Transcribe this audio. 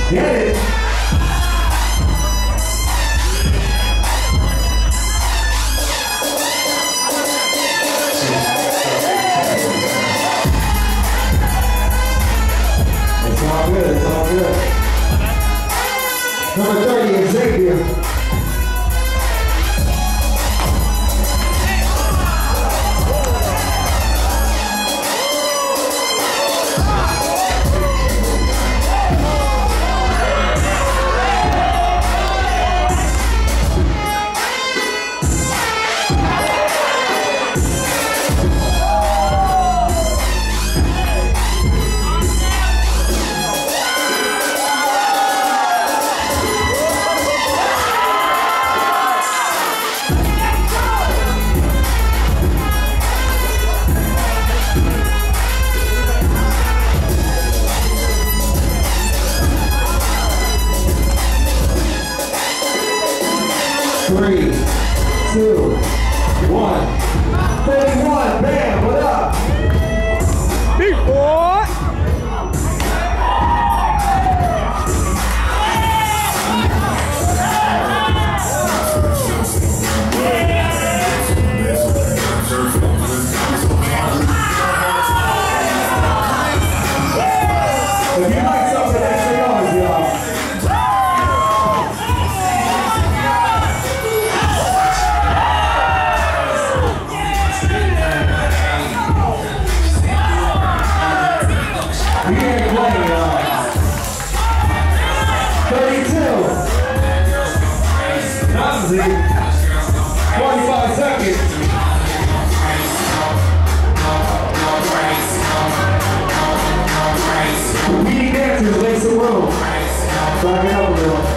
Get it. It's all good, it's all good. Number 30, Xavier. Three, two, one. 31, bam, what up? Big boy! If you like something extra noise, y'all. We can't play, y'all. 32. Nazi. 45 seconds. We need dancers, make some room. Back it up a little.